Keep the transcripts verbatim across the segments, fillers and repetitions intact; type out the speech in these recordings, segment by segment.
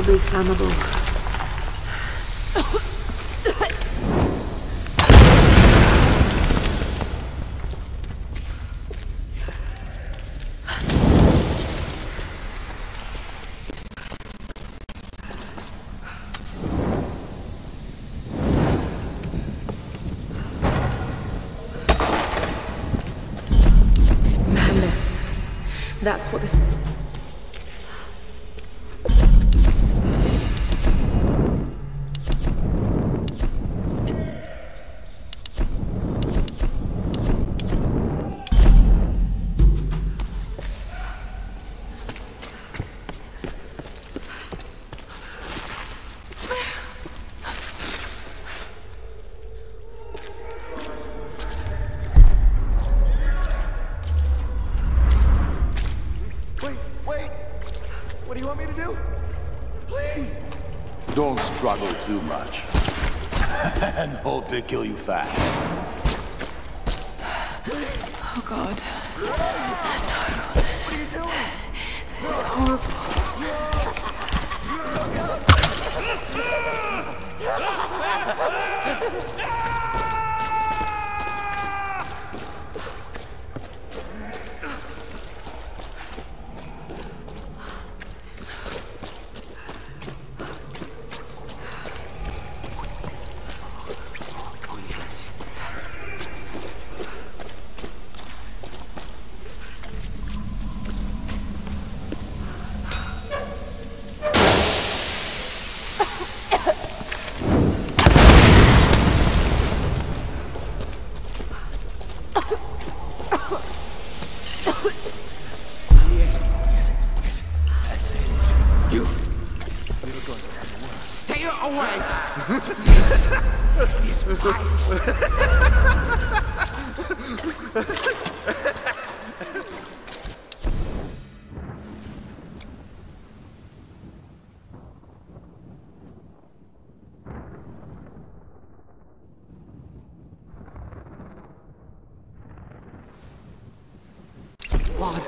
Probably flammable. Madness. That's what this... What do you want me to do? Please! Don't struggle too much. And hope to kill you fast. Oh God. No. What are you doing? This is horrible. Stay away! Water.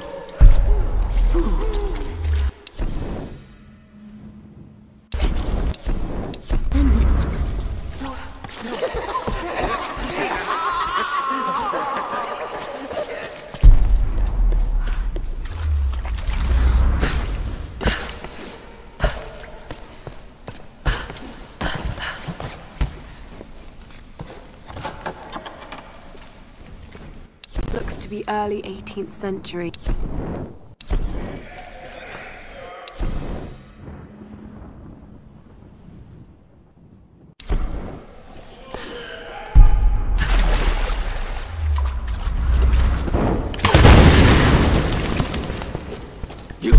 Looks to be early eighteenth century. You!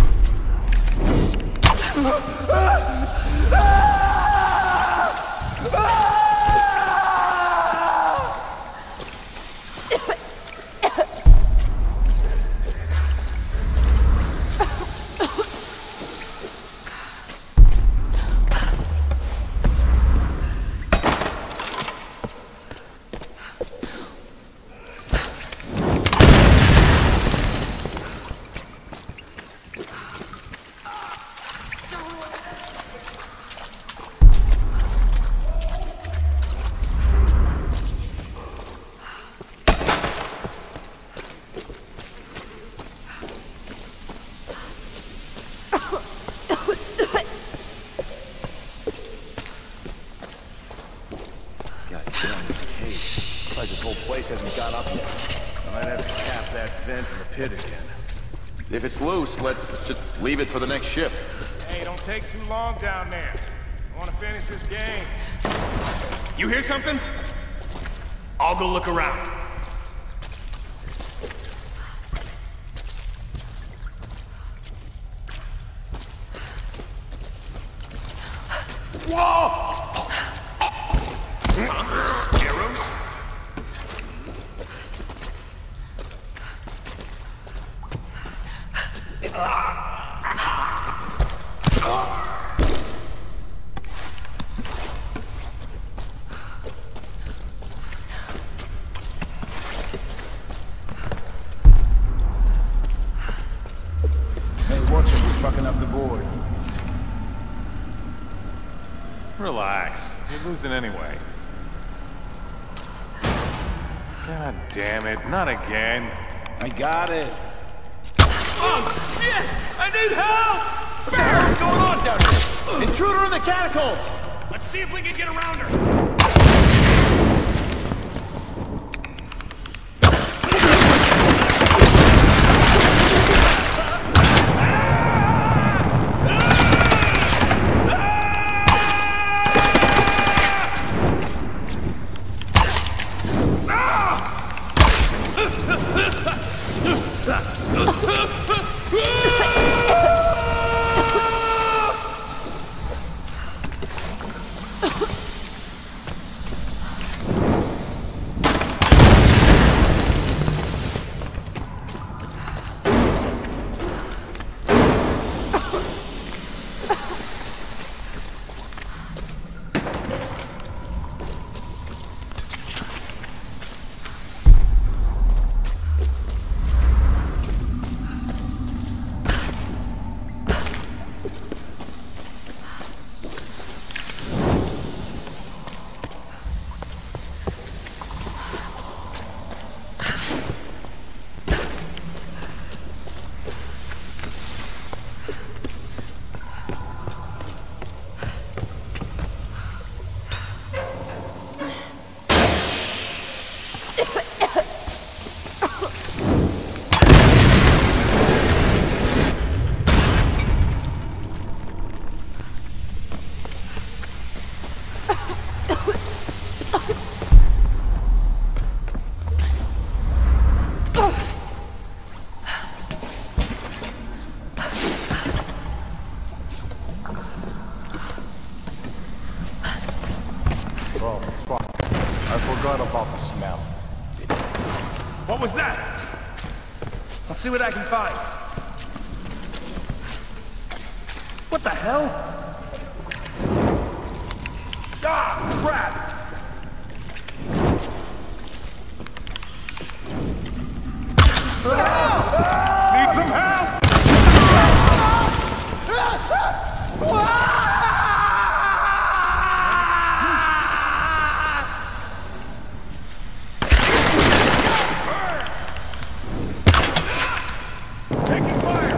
Like this whole place hasn't got up yet. I might have to cap that vent in the pit again. If it's loose, let's just leave it for the next ship. Hey, don't take too long down there. I want to finish this game. You hear something? I'll go look around. Whoa! Arrows? Hey, watch it, you're fucking up the board. Relax. You're losing anyway. God damn it, not again. I got it. Oh, shit! I need help! What the hell is going on down here? Intruder in the catacombs! Let's see if we can get around her. Oh, fuck. I forgot about the smell. What was that? I'll see what I can find. What the hell? Ah, crap! Need some help! Taking fire!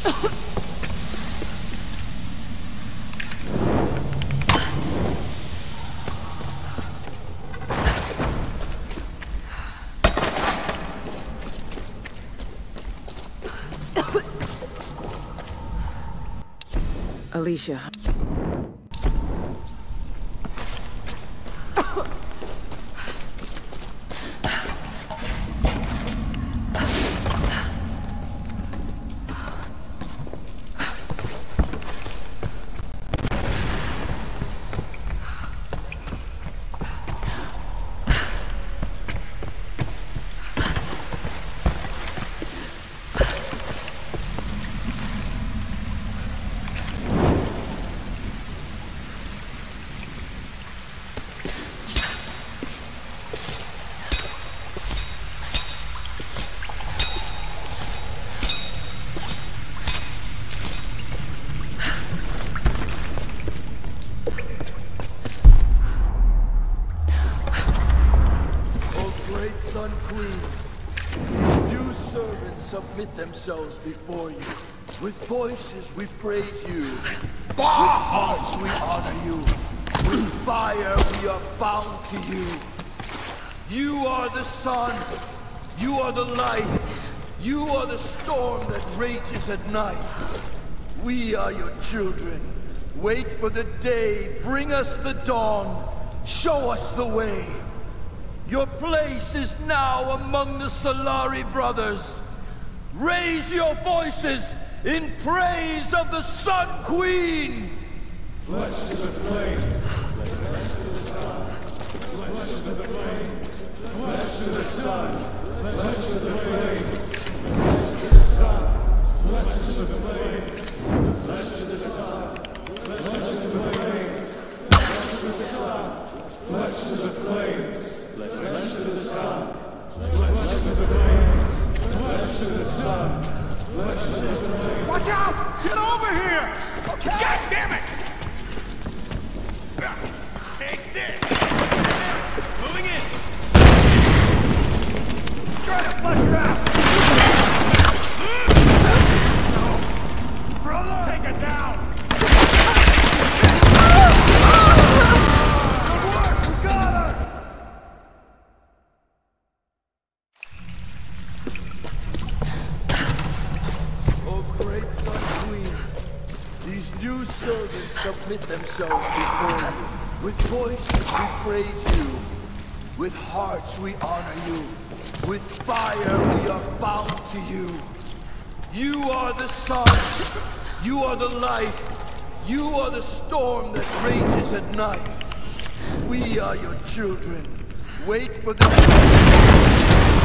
Alicia. Sun Queen, these new servants submit themselves before you. With voices we praise you. With hearts we honor you. With fire we are bound to you. You are the sun. You are the light. You are the storm that rages at night. We are your children. Wait for the day. Bring us the dawn. Show us the way. Your place is now among the Solari brothers. Raise your voices in praise of the Sun Queen! Flesh to the flames, flesh to the sun, flesh to the flames, flesh to the sun, flesh to the flames, flesh to the sun, flesh to the flames, flesh to the sun, flesh to the flames, flesh to the sun, flesh to the flames. Flesh to the sun, flesh to the flames, flesh to the sun, flesh to the flames. Watch out! Get over here! Okay. God damn it! Take this! Moving in! Try to flush her out! Brother! Take it down! New servants submit themselves before you. With voices we praise you. With hearts we honor you. With fire we are bound to you. You are the sun. You are the light. You are the storm that rages at night. We are your children. Wait for the...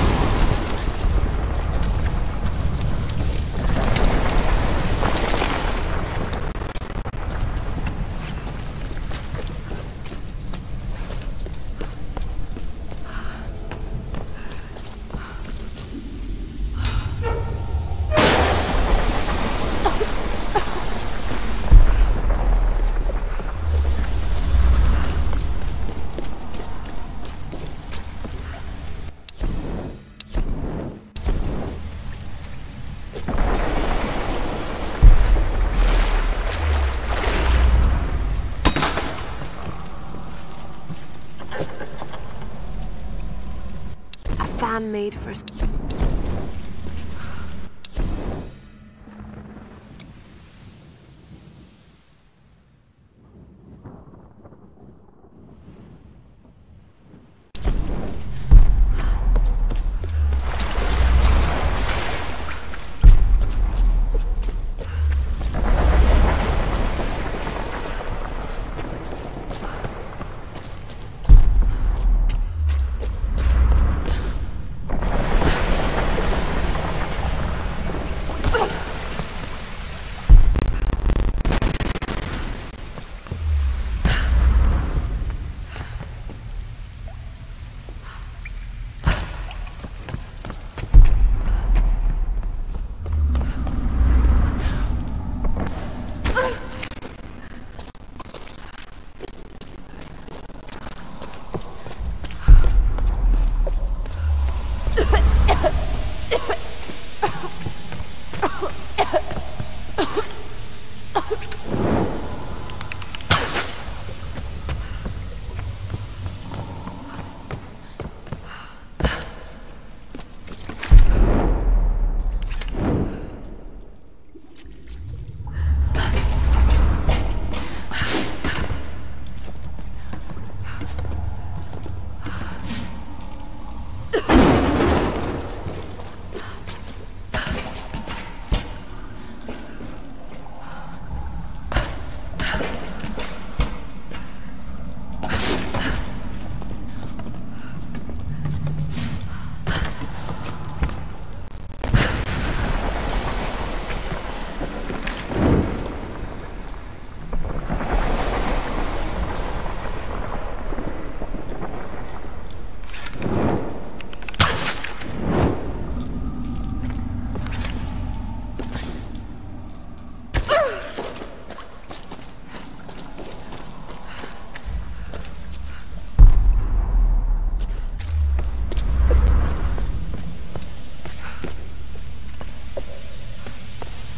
Fan made for...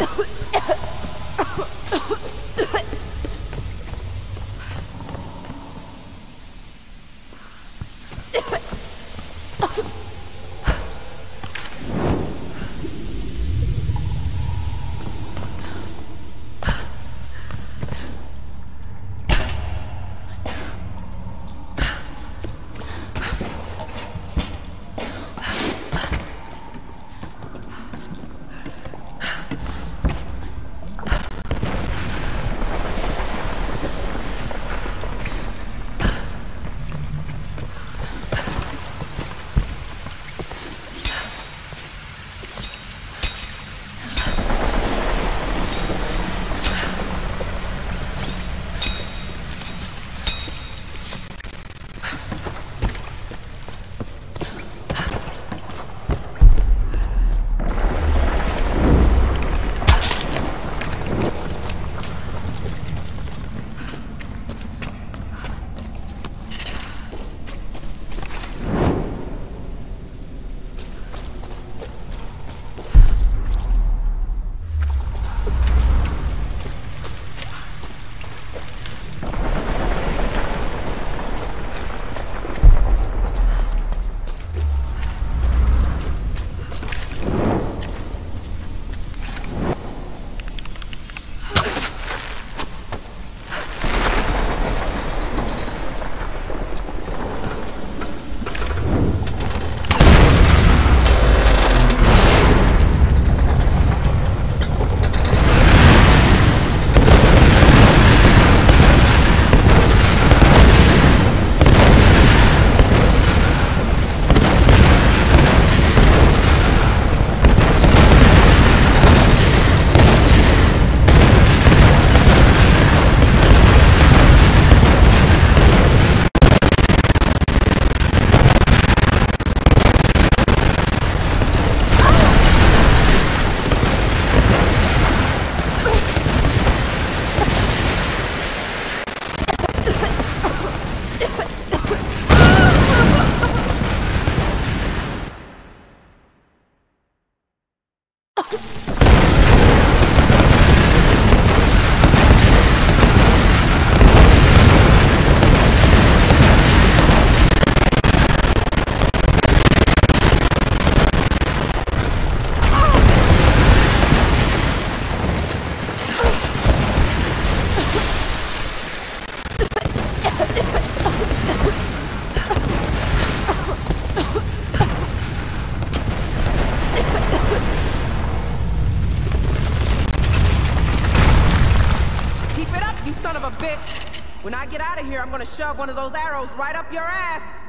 When I get out of here, I'm gonna shove one of those arrows right up your ass.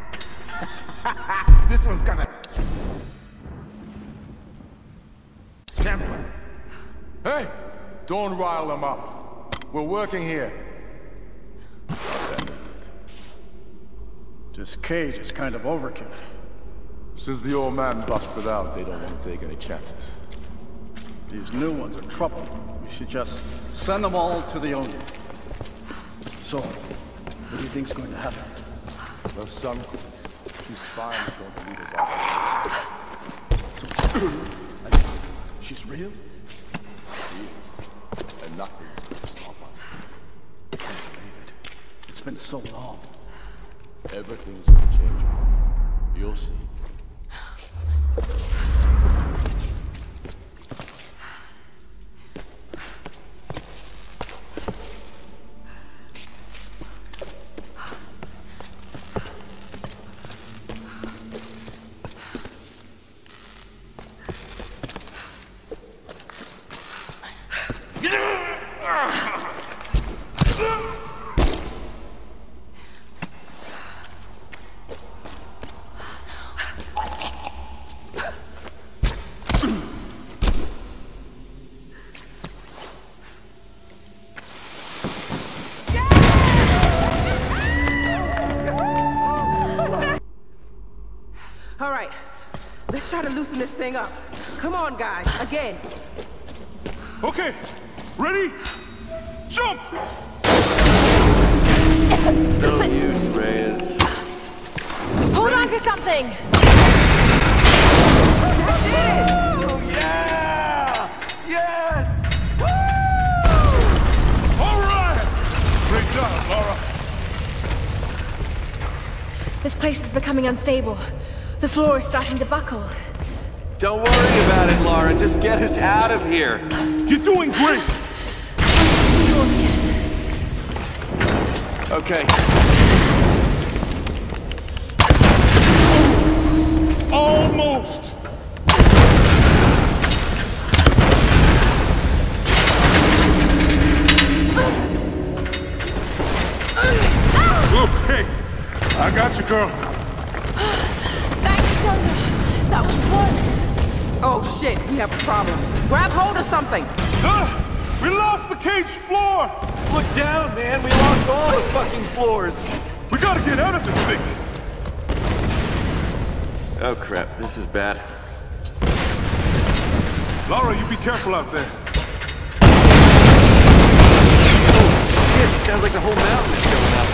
This one's gonna... Temper. Hey! Don't rile them up. We're working here. This cage is kind of overkill. Since the old man busted out, they don't want to take any chances. These new ones are trouble. We should just send them all to the owner. So, what do you think's going to happen? Well, son, she's finally going to lead us off. So, she's real? She is. And nothing's going to stop us. I can't believe it. It's been so long. Everything's going to change, man. You'll see. All right, let's try to loosen this thing up. Come on, guys, again. Okay, ready? Jump! No use, Reyes. Hold on to something! That's it! Oh, yeah! Yes! place is becoming unstable. The floor is starting to buckle. Don't worry about it, Lara. Just get us out of here. You're doing great! Okay. Almost! Look, hey! I got you, girl. Thanks, Jonah. That was close. Oh shit, we have a problem. Grab hold of something. Ah! We lost the cage floor! Look down, man. We lost all the fucking floors. We gotta get out of this thing. Oh crap, this is bad. Lara, you be careful out there. Oh shit, it sounds like the whole mountain is going up.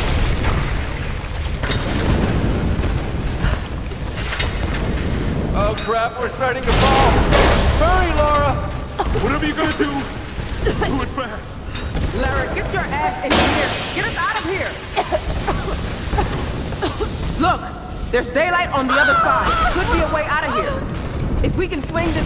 Oh crap, we're starting to fall. Hurry, Lara! Whatever you're gonna do, do it fast. Lara, get your ass in here. Get us out of here. Look, there's daylight on the other side. Could be a way out of here. If we can swing this...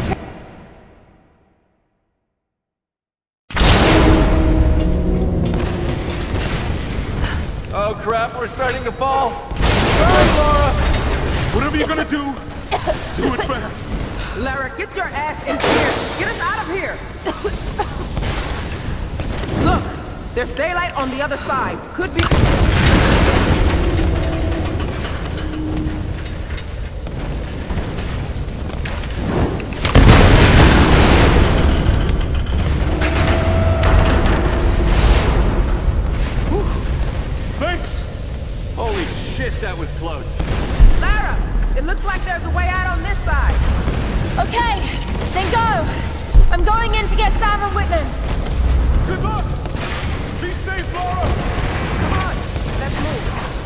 Oh crap, we're starting to fall. Hurry, Lara! Whatever you're gonna do, do it fast. Lara, get your ass in here. Get us out of here. Look, there's daylight on the other side. Could be... Thanks! Holy shit, that was close. Lara, it looks like there's a way out on this side. Okay, then go. I'm going in to get Sam and Whitman. Good luck! Be safe, Lara! Come on, let's move.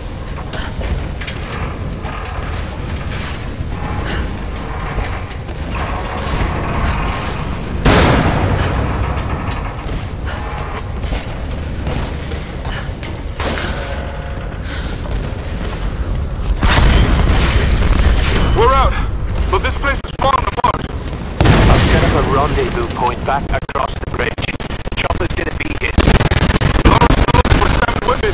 We're out, but this place is falling apart. I've set up a rendezvous point back across the bridge. Chopper's gonna be hit. Lara's still looking for Sam and Whitman.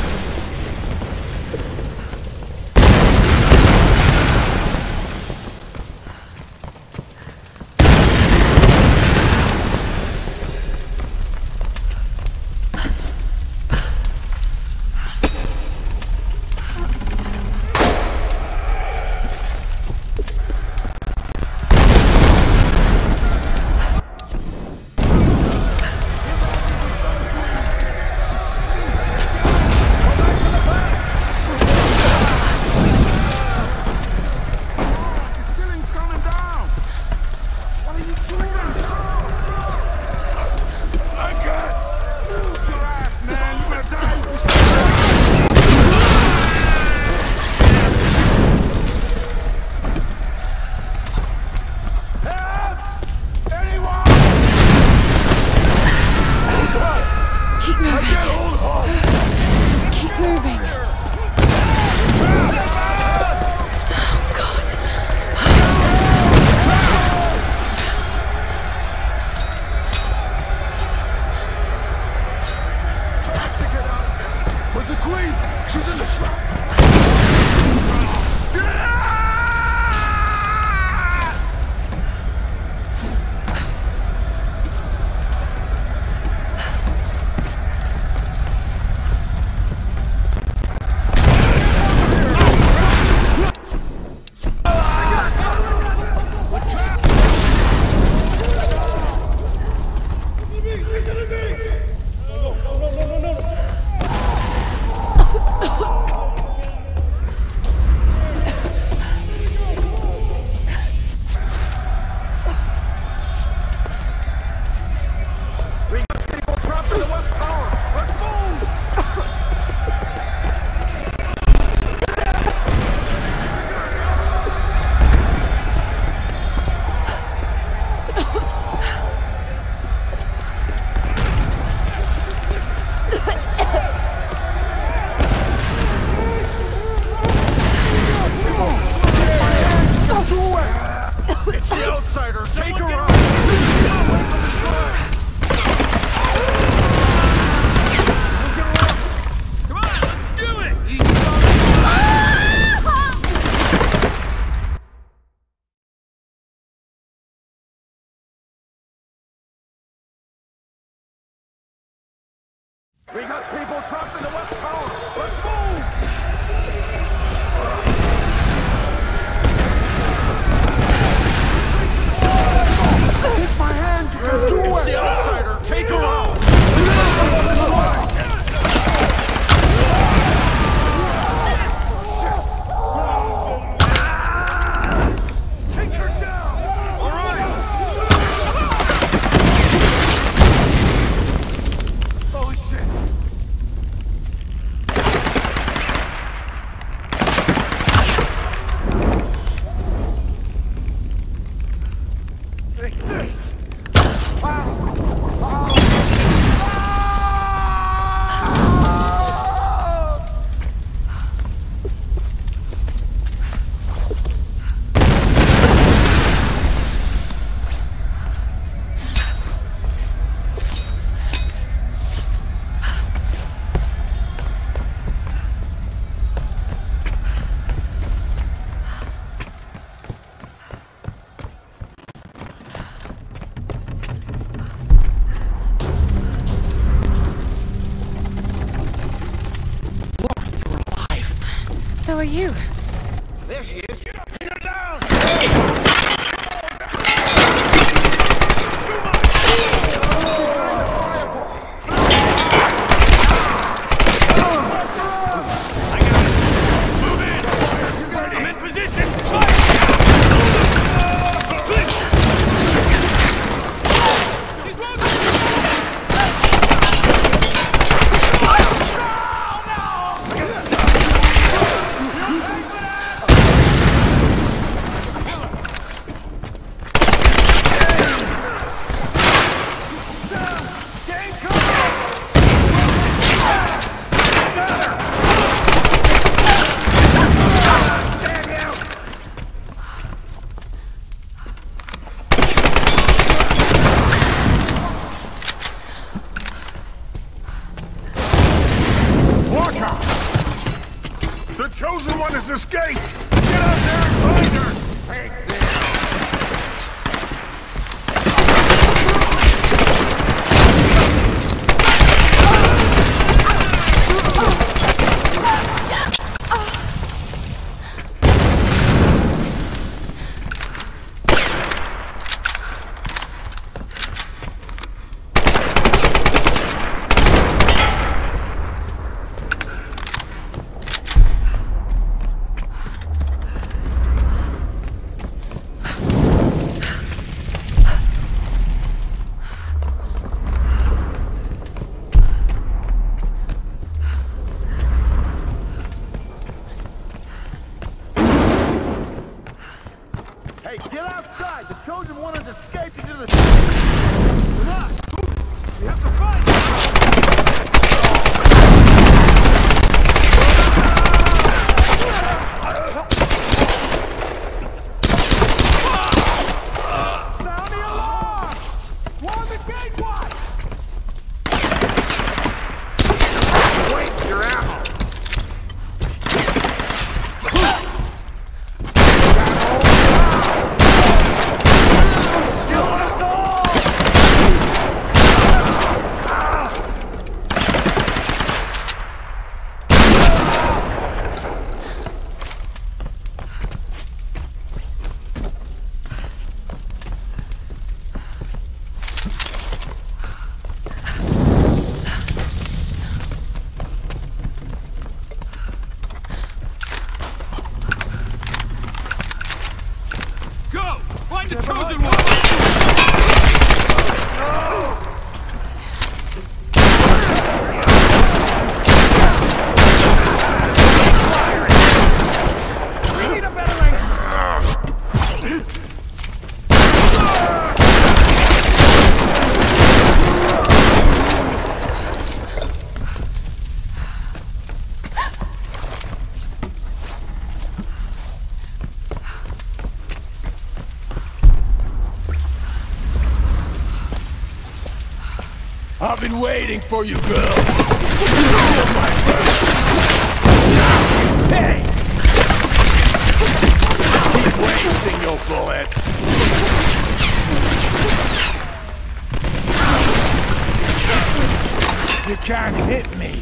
We got people trapped in the West Tower! Let's move! Take my hand! You can do it! It's the outsider! Take her out! Take her down! All right! Oh shit! Take this! So are you. There she is! Get up! Pin her down! I'm in position! The Chosen One has escaped! Get out there and find her! Take this! Hey, get outside! The Chosen One has escaped into the city! We're not! We have to fight! Sound the alarm! Warn the gatewatch! Waste your ammo! Find the Chosen One! We need a better angle! I've been waiting for you, girl. Hey! Keep wasting your bullets. You can't hit me.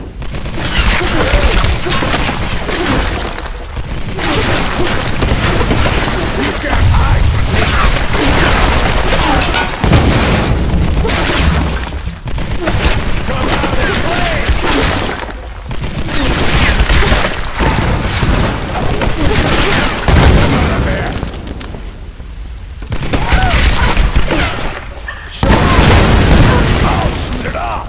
You can't hide. Come out and play. Come out of there. I'll shoot it off.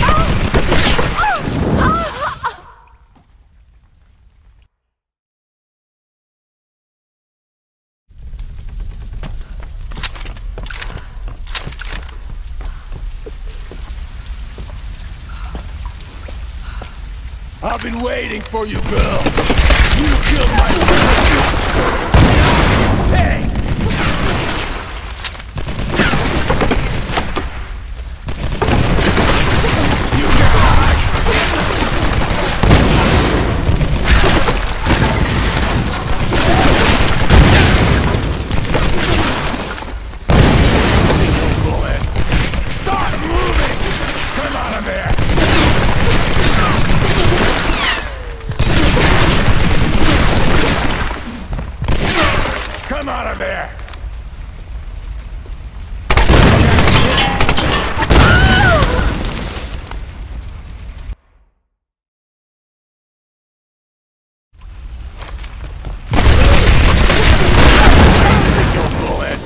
I've been waiting for you, girl. You killed my brother. Hey! You can hide. Bullet. Start moving. Come out of there. Come out of there! Your bullets!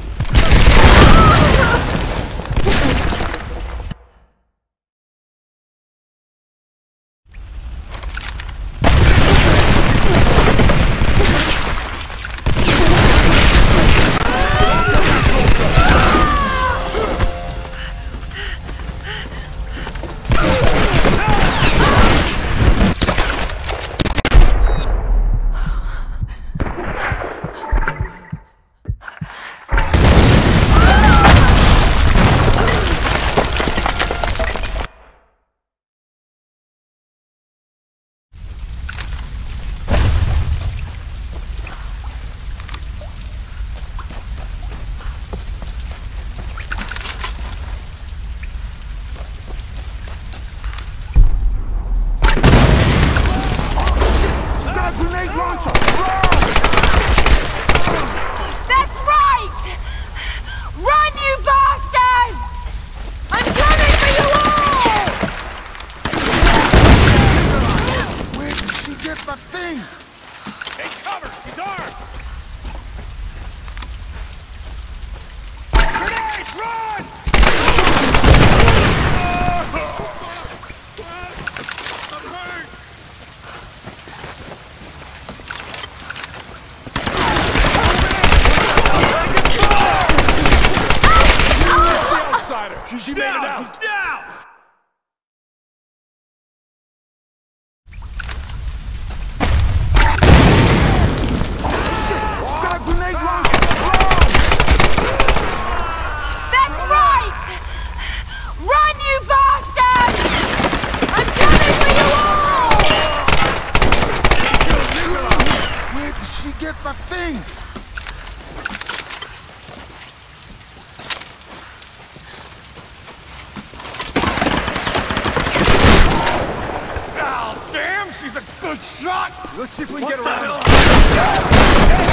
She made it out! She's down! Got a grenade launcher! That's right! Run, you bastard! I'm coming for you all! Where did she get that thing? She's a good shot! Let's see if we can get around.